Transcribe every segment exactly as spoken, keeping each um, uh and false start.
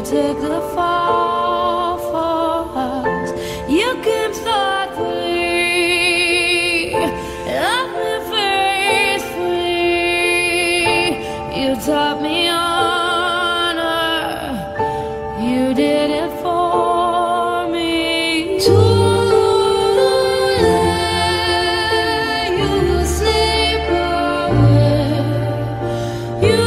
take the fall for us. You came thoughtfully, left me faithfully. You taught me honor, you did it for me. Too late, you slip away. You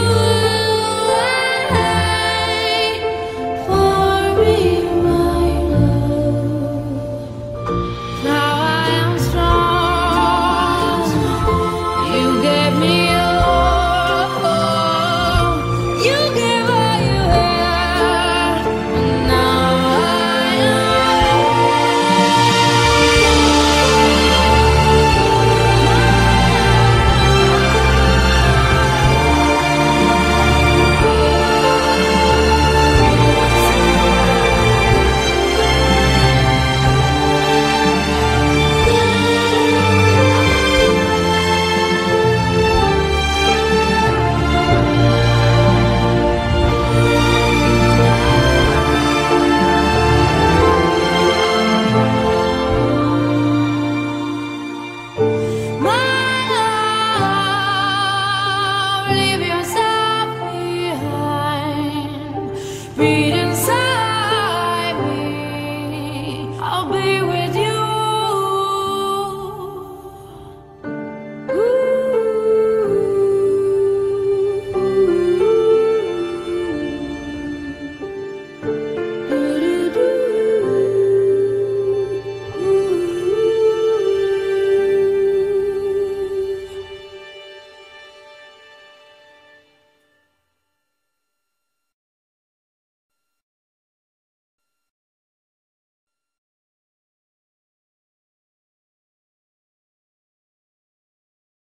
wait for me, my love. Now I am strong. You gave me all. You gave all you had. And now I my love, leave yourself behind. Breathe